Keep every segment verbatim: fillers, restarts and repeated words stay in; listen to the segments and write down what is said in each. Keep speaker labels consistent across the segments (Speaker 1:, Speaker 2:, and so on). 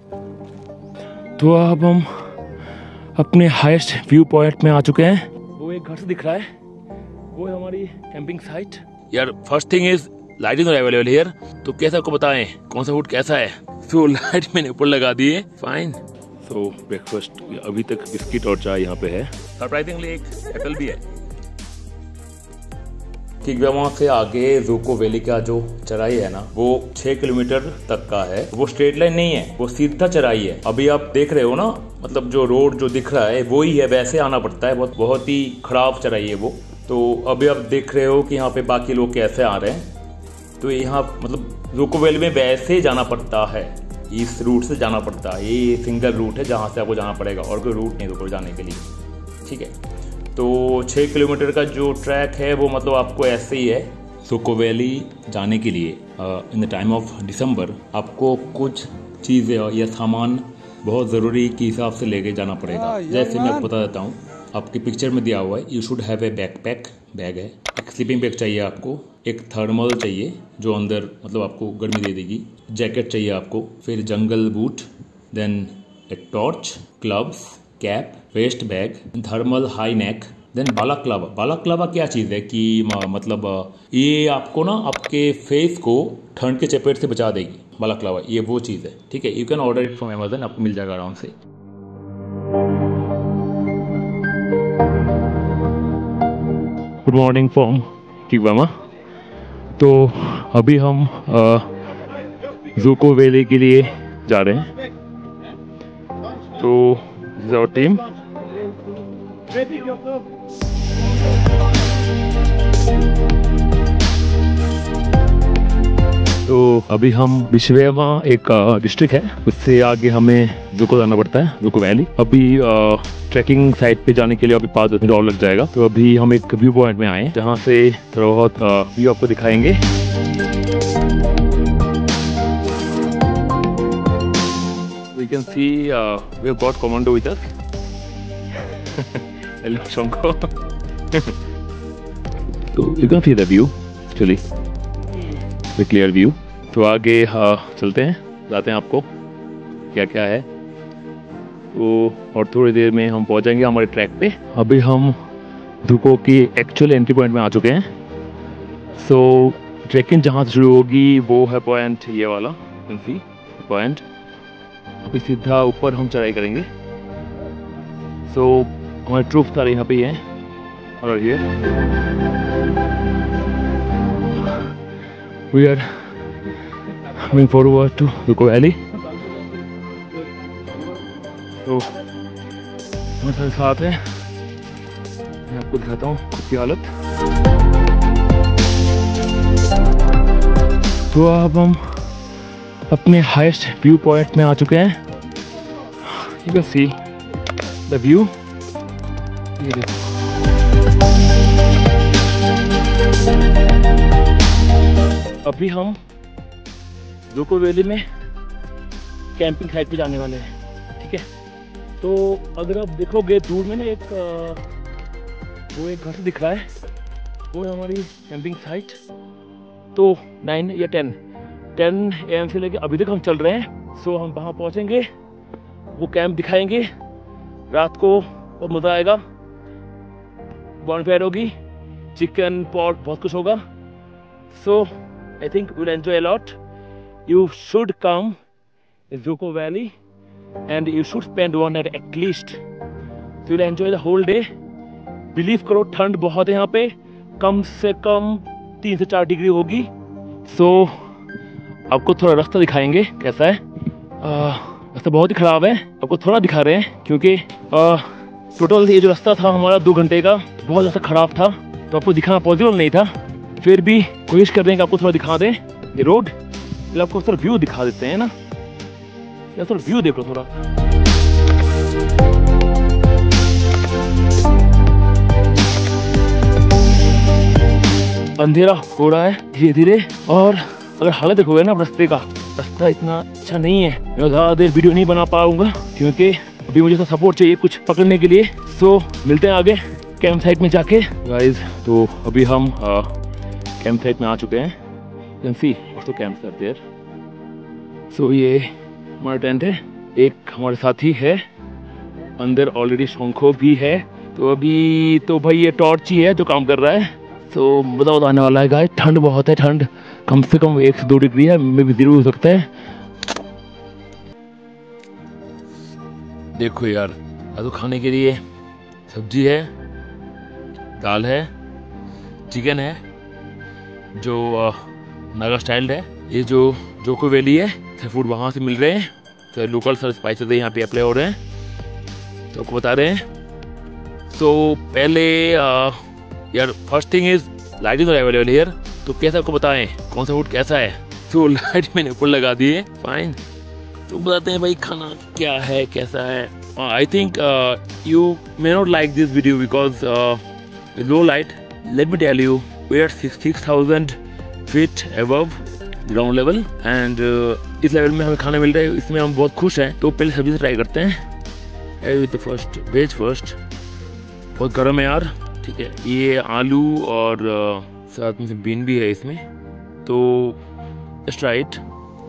Speaker 1: तो अब हम अपने हाईएस्ट व्यू पॉइंट में आ चुके हैं। वो एक घर से दिख रहा है, वो है हमारी कैंपिंग साइट। यार first thing is light is not available here. तो कैसे आपको बताएं कौन सा फूड कैसा है। सो लाइट मैंने ऊपर लगा दी है, फाइन। सो ब्रेकफास्ट अभी तक बिस्किट और चाय यहाँ पे है। सरप्राइजिंगली एक एप्पल भी है। किग्गामा से आगे ज़ूको वैली का जो चढ़ाई है ना, वो छह किलोमीटर तक का है। वो स्ट्रेट लाइन नहीं है, वो सीधा चढ़ाई है। अभी आप देख रहे हो ना, मतलब जो रोड जो दिख रहा है वो ही है, वैसे आना पड़ता है। बहुत बहुत ही खराब चढ़ाई है वो। तो अभी आप देख रहे हो कि यहाँ पे बाकी लोग कैसे आ रहे हैं। तो यहाँ मतलब ज़ूको वैली में वैसे जाना पड़ता है, इस रूट से जाना पड़ता है। ये सिंगल रूट है जहाँ से आपको जाना पड़ेगा, और कोई रूट नहीं ज़ूको जाने के लिए, ठीक है। तो छः किलोमीटर का जो ट्रैक है वो मतलब आपको ऐसे ही है। ज़ूको वैली जाने के लिए in the time of December आपको कुछ चीज़ें या सामान बहुत ज़रूरी के हिसाब से लेके जाना पड़ेगा। जैसे मैं आपको बता देता हूँ, आपकी पिक्चर में दिया हुआ है you should have a backpack, bag है। एक स्लीपिंग बैग चाहिए आपको, एक थर्मल चाहिए जो अंदर मतलब आपको गर्मी दे देगी, जैकेट चाहिए आपको, फिर jungle boot, then a torch, gloves, cap, waist bag, thermal high neck, then balaclava. Balaclava क्या चीज़ है कि मतलब ये आपको ना आपके फेस को ठंड के चपेट से बचा देगी। बालाक्लावा ये वो चीज़ है, ठीक है। You can order it from Amazon, आपको मिल जाएगा आराम से। Good morning from Kigwema. तो अभी हम ज़ूको वैली के लिए जा रहे हैं। तो दिस इज आवर टीम। तो अभी हम बिश्वेमा एक डिस्ट्रिक्ट है, उससे आगे हमें ज़ूको जाना पड़ता है, ज़ूको वैली। अभी ट्रैकिंग साइट पे जाने के लिए अभी पाँच दस मिनट और लग जाएगा। तो अभी हम एक व्यू पॉइंट में आए जहाँ से थोड़ा बहुत व्यू आपको दिखाएंगे। We can see uh, we have got commando with us. Hello, Shanko. So you can see the view actually, the clear view. तो आगे uh, चलते हैं, बताते हैं आपको क्या क्या है। तो और थोड़ी देर में हम पहुंचेंगे हमारे ट्रैक पे। अभी हम ज़ूको की एक्चुअल एंट्री पॉइंट में आ चुके हैं। सो so, ट्रैकिंग जहाँ से शुरू होगी वो है पॉइंट ये वाला, पॉइंट। अभी सीधा ऊपर हम चढ़ाई करेंगे। सो so, हमारे ट्रूप्स सारे यहाँ पे ही हैं। और ये we are moving forward to Dzukou valley. तो हमारे सारे साथ हैं, मैं आपको दिखाता हूँ खुद की हालत। तो अब हम अपने हाईएस्ट व्यू पॉइंट में आ चुके हैं। You can see the view. ये देखो, अभी हम ज़ूको वैली में कैंपिंग साइट पे जाने वाले हैं, ठीक है। तो अगर आप देखोगे दूर में ना एक वो एक घर से दिख रहा है, वो है हमारी कैंपिंग साइट। तो नाइन या टेन टेन ए एम से लेके अभी तक हम चल रहे हैं। सो हम वहाँ पहुँचेंगे, वो कैंप दिखाएंगे। रात को बहुत मज़ा आएगा, बॉनफायर होगी, चिकन पॉट बहुत कुछ होगा। So I think will enjoy a lot. You should come Dzukou valley and you should spend one night at least. So you'll enjoy the whole day. Believe करो ठंड बहुत है यहाँ पे, कम से कम तीन से चार डिग्री होगी। सो so, आपको थोड़ा रास्ता दिखाएंगे कैसा है। रास्ता बहुत ही ख़राब है, आपको थोड़ा दिखा रहे हैं क्योंकि टोटल ये जो रास्ता था हमारा दो घंटे का, बहुत ज़्यादा ख़राब था। तो आपको दिखाना पॉसिबल नहीं था, फिर भी कोशिश कर रहे हैं कि आपको थोड़ा दिखा दें ये रोड। फिर आपको थोड़ा व्यू दिखा देते हैं ना, या थोड़ा व्यू देख लो थोड़ा। अंधेरा हो रहा है धीरे धीरे, और अगर हालत देखोगे ना रास्ते का, रास्ता इतना अच्छा नहीं है। मैं ज़्यादा देर वीडियो नहीं बना पाऊंगा क्योंकि अभी मुझे सपोर्ट चाहिए कुछ पकड़ने के लिए। सो मिलते हैं आगे कैंप साइट में जाके गाइस। तो अभी हम कैंप साइट में आ चुके हैं। Can see also camps are there. So ये हमारा टेंट है, एक हमारे साथी है अंदर, ऑलरेडी शंखो भी है। तो अभी तो भाई ये टॉर्च ही है जो काम कर रहा है। तो बता बताने वाला है गाइस, ठंड बहुत है, ठंड कम से कम एक से दो डिग्री है, मे भी जीरो हो सकता है। देखो यार, तो खाने के लिए सब्जी है, दाल है, चिकन है जो नागा स्टाइल्ड है। ये जो जोको वैली है, फूड वहाँ से मिल रहे हैं, तो लोकल सर स्पाइसेस यहाँ पे अप्लाई हो रहे हैं, तो आपको बता रहे हैं। तो पहले आ, यार first thing is light is available here. तो कैसे आपको बताएं कौन सा फूड कैसा है। तो लाइट मैंने ऊपर लगा दी है, फाइन। तो बताते हैं भाई खाना क्या है, कैसा है। I think you may not like this video because low light. Let me tell you, we are six thousand feet above ground level and इस लेवल में हमें खाना मिल रहा है, इसमें हम बहुत खुश हैं। तो पहले सब्जी से ट्राई करते हैं। With first veg first. बहुत गर्म है यार, ठीक है। ये आलू और uh, साथ में से बीन भी है इसमें, तो just try it.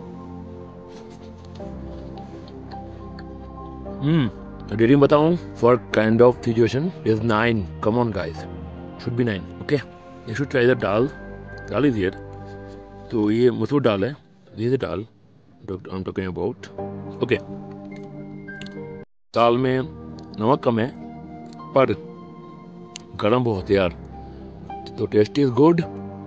Speaker 1: Hmm rating बताऊं for kind of situation is nine. Come on guys, should be nine. Okay, you should try the dal. Dal is here. तो ये मसूर दाल है, this dal I am talking about. Okay, दाल में नमक कम है पर गरम बहुत है यार, तो taste is good.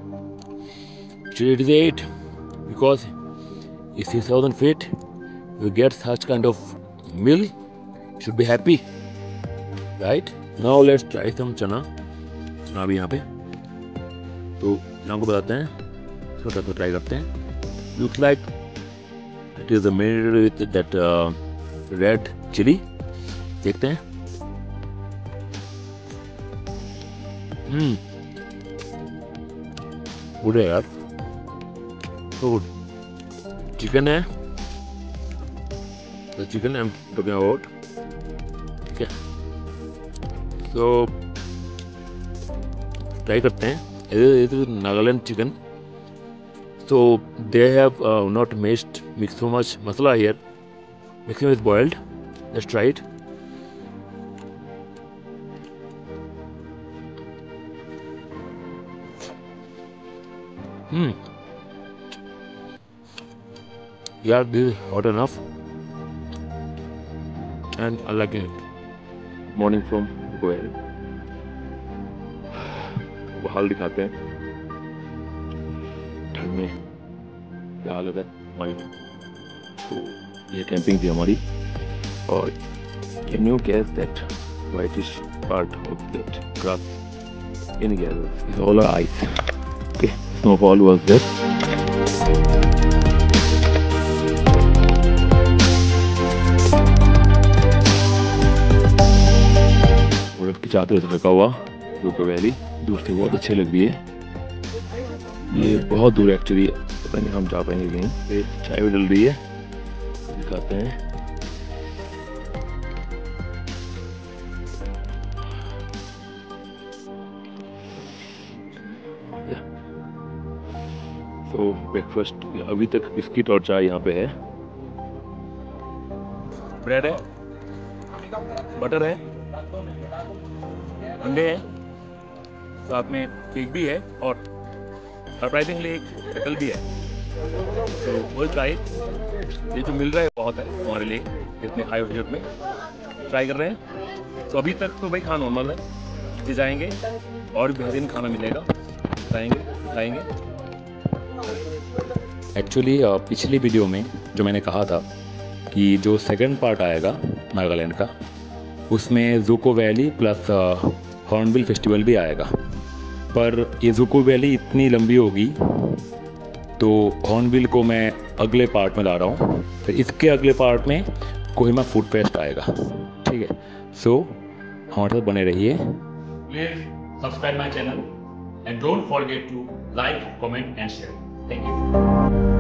Speaker 1: It is at because is six thousand feet you get such kind of meal, should be happy, right. Now let's try some chana. चना भी यहाँ पे, तो चना को बताते हैं, छोटा सा ट्राई करते हैं। Looks like it is made with that red chilli. देखते हैं। हम्म गुड है यार, so गुड। चिकन है, the chicken I am talking about, ठीक है। तो ट्राई करते हैं। It is Nagaland chicken, so they have uh, not mixed mixed so much masala here. Mixing is boiled. Let's try it. Hmm. Yeah, this is hot enough, and I like it. Morning from Goel. बहाल दिखाते हैं ठंड में क्या हालत है हमारी। तो ये कैंपिंग थी हमारी, और can you guess that whitish part of that grass in Kerala is all ice. Okay, snowfall was there. बर्फ की चादर से ढका हुआ जोको वैली दूर से बहुत अच्छी लग रही है। ये बहुत दूर एक्चुअली, पता नहीं हम जा पाएंगे कहीं। चाय भी डल रही है, दिखाते हैं। तो ब्रेकफास्ट अभी तक बिस्किट और चाय यहाँ पे है। ब्रेड है, बटर है, अंडे हैं, साथ में केक भी है, और सरप्राइजिंगली एक केटल भी है। तो वो ट्राई, ये जो मिल रहा है बहुत है हमारे लिए इतने हाई बजट में। ट्राई कर रहे हैं। तो अभी तक तो भाई खाना नॉर्मल है, ये जाएंगे और बेहतरीन खाना मिलेगा, खाएंगे खाएंगे। एक्चुअली पिछली वीडियो में जो मैंने कहा था कि जो सेकंड पार्ट आएगा नागालैंड का, उसमें Dzukou valley plus Hornbill Festival भी आएगा। पर ये जोको वैली इतनी लंबी होगी, तो हॉर्नबिल को मैं अगले पार्ट में ला रहा हूँ। फिर इसके अगले पार्ट में कोहिमा फूड फेस्ट आएगा, ठीक है। सो हमारे साथ बने रहिए। Please subscribe my channel and don't forget to like, comment and share. Thank you.